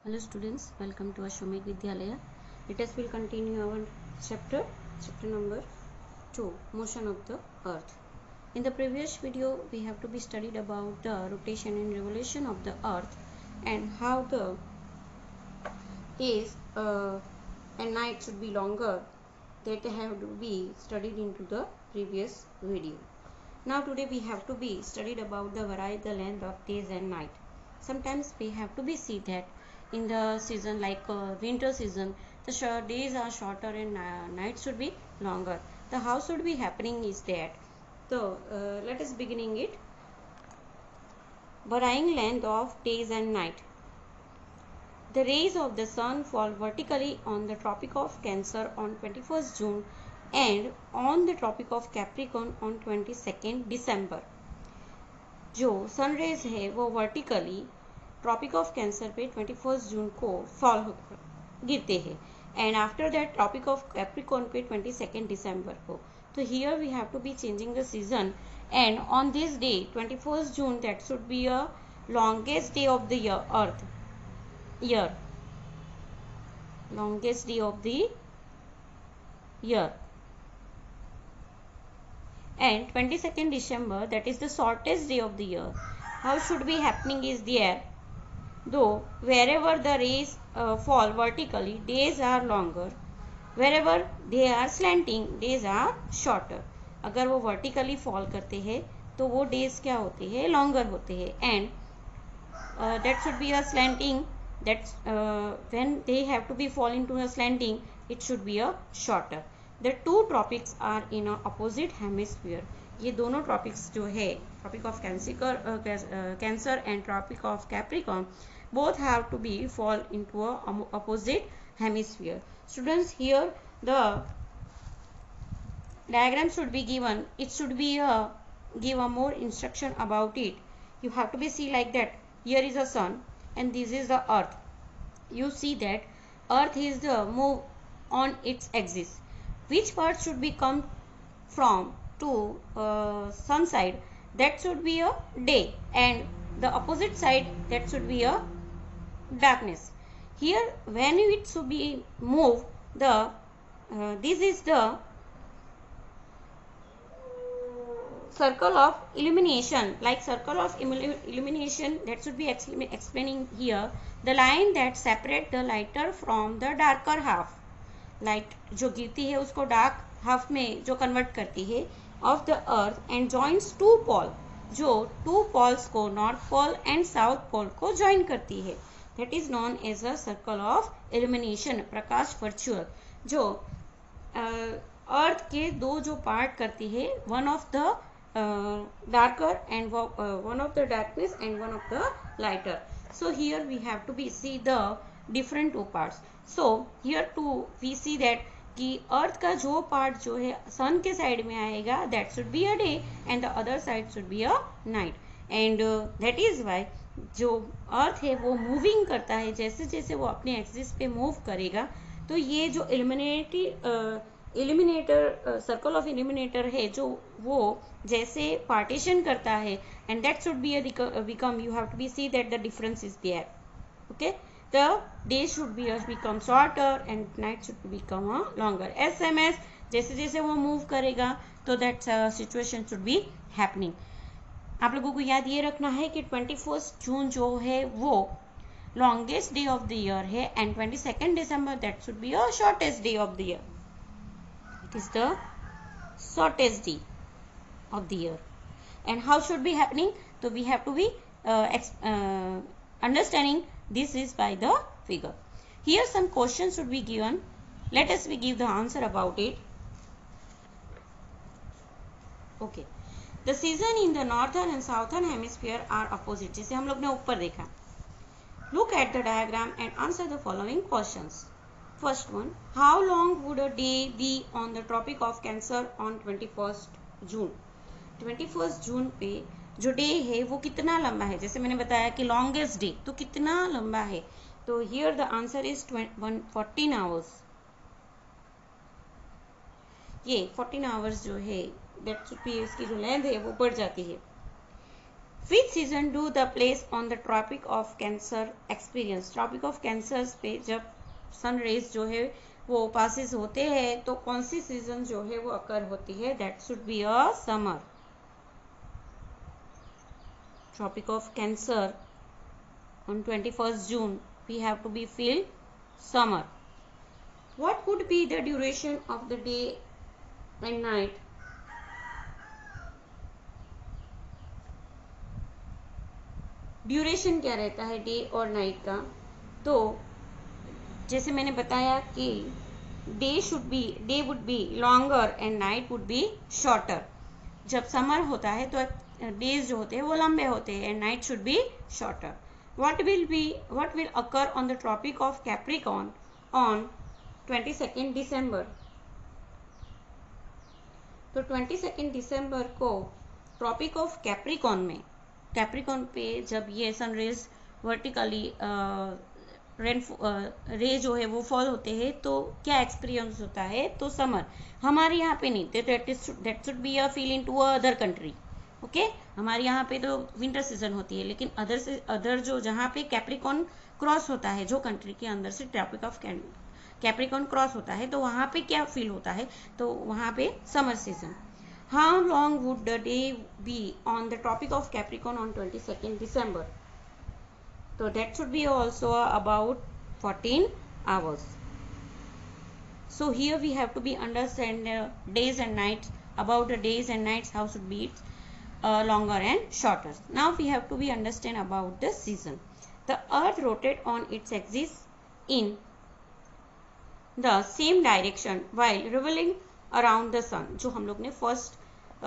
Hello students, welcome to Ashwamedh Vidyalaya. Let us will continue our chapter number 2, motion of the earth. In the previous video, we have to be studied about the rotation and revolution of the earth and how the days and night should be longer. That have to be studied into the previous video. Now today we have to be studied about the variety, the length of days and night. Sometimes we have to be see that in the season like winter season, the days are shorter and nights should be longer. The how should be happening is that. So let us beginning it. Varying length of days and night. The rays of the sun fall vertically on the Tropic of Cancer on 21st June and on the Tropic of Capricorn on 22nd December. जो sun rays है वो vertically tropic of cancer पे 21 जून को fall गिरते हैं and after that tropic of Capricorn पे 22 दिसंबर को. तो here we have to be changing the season and on this day 21 June that should be a longest day of the year longest day of the year and 22nd December that is the shortest day of the year. How should be happening is there, though wherever the rays fall vertically days are longer, wherever they are slanting days are shorter. अगर वो vertically fall करते हैं तो वो days क्या होते हैं, longer होते हैं and that should be a slanting, that when they have to be fall into a slanting it should be a shorter. The two tropics are in a opposite hemisphere. ये दोनों tropics जो है tropic of Cancer and tropic of Capricorn both have to be fall into a opposite hemisphere. Students, here the diagram should be given. It should be give a more instruction about it. You have to be see like that. Here is the sun and this is the earth. You see that earth is the move on its axis. Which part should be come from to sun side? That should be a day and the opposite side that should be a darkness. Here when it should be move, the this is the circle of illumination, like circle of illumination that should be explaining here. The line that separate the lighter from the darker half, light जो गिरती है उसको dark half में जो convert करती है of the earth and joins two pole, जो two poles को north pole and south pole को ज्वाइन करती है. That is known as a circle of illumination, प्रकाश वर्चुअल. जो अर्थ के दो जो पार्ट करती है, one of the darker and one of the darkness and one of the lighter. So here we have to be see the different two parts. So here too we see that कि अर्थ का जो part जो है सन के side में आएगा that should be a day and the other side should be a night and that is why जो अर्थ है वो मूविंग करता है, जैसे जैसे वो अपने एक्सिस पे मूव करेगा तो ये जो इल्यूमिनेटर सर्कल ऑफ इल्यूमिनेटर है जो वो जैसे पार्टीशन करता है and that should be become, you have to be see that the difference is there. Okay, the day should be become shorter and night should become longer. SMS जैसे जैसे वो move करेगा तो that situation should be happening. आप लोगों को याद ये रखना है कि 21 जून जो है वो longest day of the year है and 22nd December that should be a shortest day of the year. It is the shortest day of the year. And how should be happening? So we have to be understanding this is by the figure. Here some questions should be given. Let us give the answer about it. Okay. The season in the northern and southern hemisphere are opposite. जैसे हम लोग ने ऊपर देखा. Look at the diagram and answer the following questions. First one, how long would a day be on the Tropic of Cancer on 21st June? 21st जून पे जो day है वो कितना लंबा है, जैसे मैंने बताया कि लॉन्गेस्ट डे तो कितना लंबा है, तो here the answer is 14 hours. ये 14 आवर्स जो है दैट शुड बी, इसकी जो लेंथ है वो बढ़ जाती है. Which season do the place on the Tropic of Cancer experience? Tropic of Cancer पे जब सन रेज जो है वो पासिस होते हैं तो कौन सी सीजन जो है वो अकर होती है? That should be a summer. Tropic of Cancer on 21st June we have to be feel summer. What would be the duration of the day and night? Duration क्या रहता है डे और night का? तो जैसे मैंने बताया कि day would be longer and night would be shorter. जब समर होता है तो डेज जो होते हैं वो लंबे होते हैं and night should be shorter. What will occur on the tropic of Capricorn on 22 December? तो 22 दिसंबर को ट्रॉपिक ऑफ कैप्रिकॉर्न पे जब ये सनरेज वर्टिकली रे जो है वो फॉल होते हैं तो क्या एक्सपीरियंस होता है? तो समर. हमारे यहाँ पे नहीं, that should be a feel in to other country. Okay, हमारे यहाँ पे तो विंटर सीजन होती है, लेकिन अदर जो जहाँ पे कैप्रिकॉर्न क्रॉस होता है, जो कंट्री के अंदर से ट्रॉपिक ऑफ कैप्रिकॉर्न क्रॉस होता है तो वहाँ पे क्या फील होता है? तो वहाँ पे summer season. How long would the day be on the Tropic of Capricorn on 22nd December? So that should be also about 14 hours. So here we have to be understand days and nights, about the days and nights, how should be it longer and shorter. Now we have to be understand about the season. The earth rotates on its axis in the same direction while revolving around the sun. जो हम लोग ने first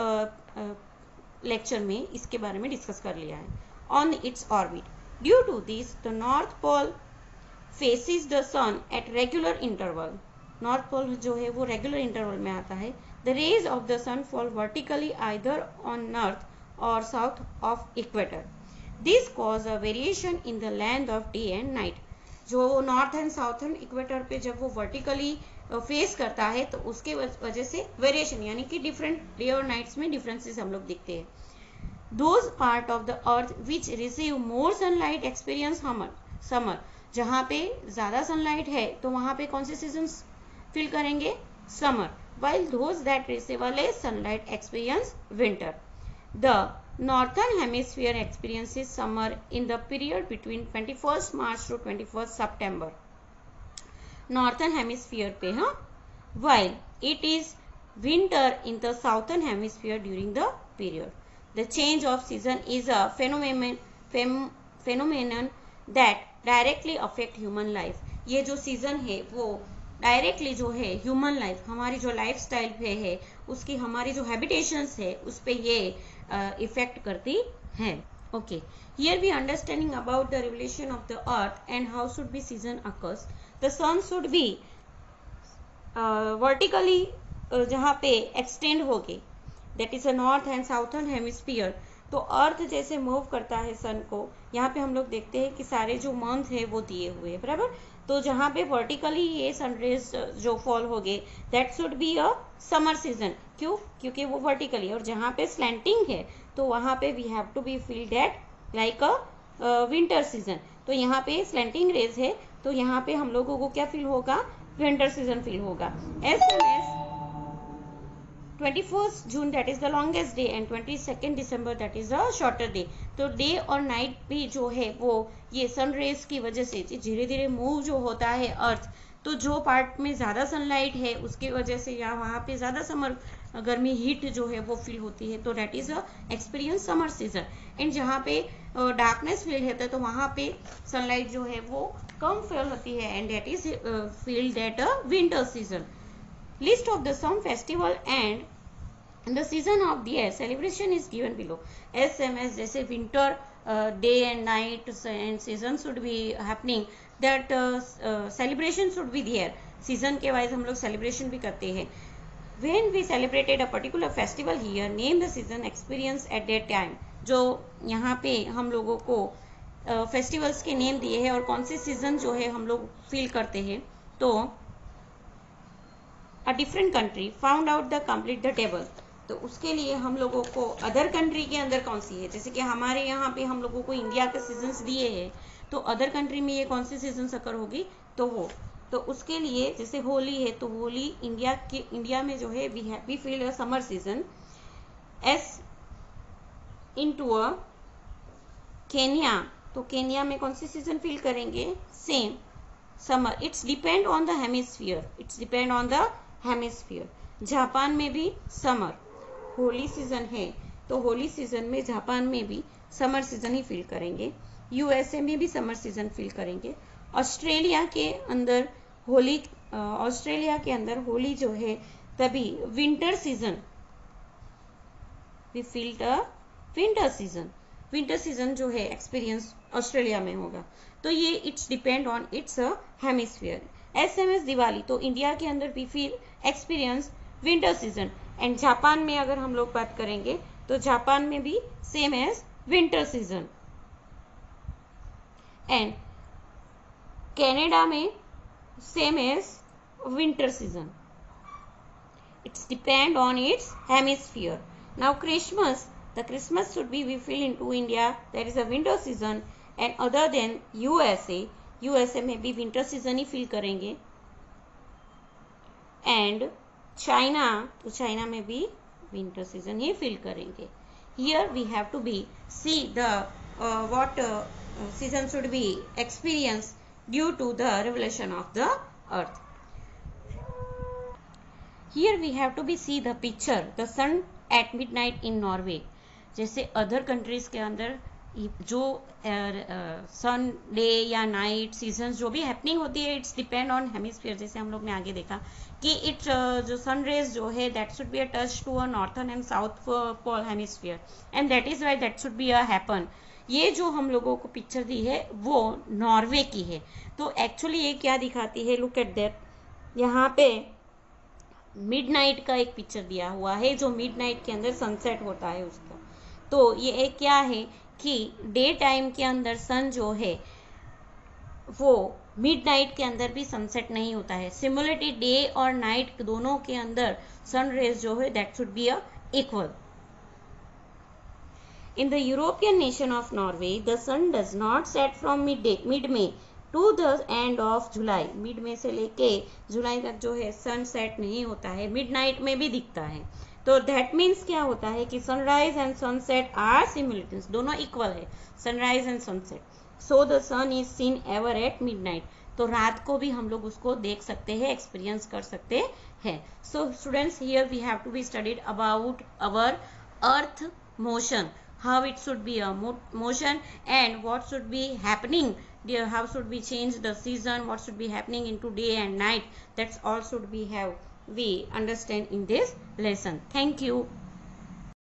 lecture में इसके बारे में discuss कर लिया है. On its orbit, due to this the north pole faces the sun at regular interval. North pole जो है वो रेगुलर इंटरवल में आता है. The rays of the sun fall vertically either on north और south of equator. This cause a variation in the length of day and night. जो north and southern equator पे जब वो वर्टिकली फेस करता है तो उसके वजह से वेरिएशन यानी कि डिफरेंट डे और नाइट्स में डिफरेंसेस हम लोग दिखते हैं. Those part of the earth which receive more sunlight experience summer. जहाँ पे ज्यादा सनलाइट है तो वहाँ पे कौन से सीजन्स फील करेंगे? Summer. while those that receive less sunlight experience winter. The northern hemisphere experiences summer in the period between 21st March to 21st September. Northern hemisphere पे हाँ, while it is winter in the southern hemisphere during the period. The change of season is a phenomenon that directly affect human life. ये जो season है वो directly जो है human life, हमारी जो लाइफ स्टाइल पे है, उसकी हमारी जो हैबिटेशंस है उस पे ये इफेक्ट करती है. Okay, here we understanding about the revolution of the earth and how should be season occurs. The sun should be vertically जहाँ पे एक्सटेंड हो गए, that is a north and southern hemisphere. तो अर्थ जैसे move करता है सन को, यहाँ पे हम लोग देखते हैं कि सारे जो मंथ है वो दिए हुए हैं, बराबर. तो जहाँ पे वर्टिकली ये सनरेज जो फॉल हो गए, that should be a summer season. क्यों? क्योंकि वो वर्टिकली. और जहाँ पे स्लैंटिंग है तो वहाँ पे we have to be feel that like a winter season. तो यहाँ पे स्लैंटिंग रेज है तो यहाँ पे हम लोगों को क्या फील होगा? विंटर सीजन फील होगा. As 21st June that is the longest day and 22nd December that is the shorter day. तो डे और नाइट भी जो है वो ये सन रेज की वजह से धीरे धीरे मूव जो होता है अर्थ, तो जो पार्ट में ज़्यादा सनलाइट है उसकी वजह से या वहाँ पे ज़्यादा समर गर्मी हीट जो है वो फील होती है, तो that is a experience summer season. And जहाँ पे डार्कनेस फील होता है तो वहाँ पे सनलाइट जो है वो कम फील होती है and that is feel that a winter season. List of the some festival and the season of the year celebration is given below. SMS जैसे winter day and night and season should be happening, that celebration should be there. season के wise हम लोग celebration भी करते हैं. When we celebrated a particular festival here, name the season experience at that time. जो यहाँ पे हम लोगों को फेस्टिवल्स के नेम दिए हैं और कौन से सीजन जो है हम लोग फील करते हैं. तो a different country found out the complete the table. तो उसके लिए हम लोगों को अदर कंट्री के अंदर कौन सी है, जैसे कि हमारे यहाँ पे हम लोगों को इंडिया के सीजन्स दिए हैं, तो अदर कंट्री में ये कौन सी सीजन अकर होगी, तो वो, तो उसके लिए जैसे होली है, तो होली इंडिया में जो है we feel a summer season as into a Kenya, तो केन्या में कौन सी सीजन फील करेंगे, same summer. It's depend on the hemisphere, it's depend on the hemisphere. Japan में भी समर, होली सीजन है तो होली सीजन में जापान में भी समर सीजन ही फील करेंगे, यूएसए में भी समर सीजन फील करेंगे। ऑस्ट्रेलिया के अंदर होली जो है तभी winter season, we feel the winter season जो है एक्सपीरियंस ऑस्ट्रेलिया में होगा। तो ये it's depend on its hemisphere. SMS Diwali, तो इंडिया के अंदर we feel experience winter season, and Japan में अगर हम लोग बात करेंगे तो जापान में भी same as winter season, and Canada में same as winter season. It's depend on its hemisphere. Now Christmas, the Christmas should be we feel into India, there is a winter season, and other than USA में भी winter season ही feel करेंगे, and China, तो China में भी winter season ही feel करेंगे। Here we have to be see the what season should be experienced due to the revolution of the earth. Here we have to be see the picture, the sun at midnight in Norway. जैसे other countries के अंदर जो sun day या night season जो भी happening होती है, it's depend on hemisphere. जैसे हम लोग ने आगे देखा कि इट्स जो सन रेज जो है that should be a touch to a northern and south pole hemisphere, and that is why that should be a happen. ये जो हम लोगों को पिक्चर दी है वो नॉर्वे की है। तो एक्चुअली ये क्या दिखाती है, लुक एट दैट, यहाँ पे मिडनाइट का एक पिक्चर दिया हुआ है, जो मिडनाइट के अंदर सनसेट होता है उसका। तो ये क्या है कि डे टाइम के अंदर सन जो है वो मिडनाइट के अंदर भी सनसेट नहीं होता है। सिमिलरली डे और नाइट दोनों के अंदर सन रेज जो है that should be a equal. In the European nation of Norway, the sun does not set from mid-May to the end of July. Mid में से लेके जुलाई तक जो है सन सेट नहीं होता है, मिडनाइट में भी दिखता है। तो दैट मीन्स क्या होता है कि sunrise and sunset are similar, दोनों इक्वल है, sunrise and sunset. So the sun is seen ever at midnight, तो रात को भी हम लोग उसको देख सकते हैं, एक्सपीरियंस कर सकते हैं। So students, here we have to be studied about our earth motion, how it should be a motion, and what should be happening, how should we change the season, what should be happening into day and night. That's all should we understand in this lesson. Thank you.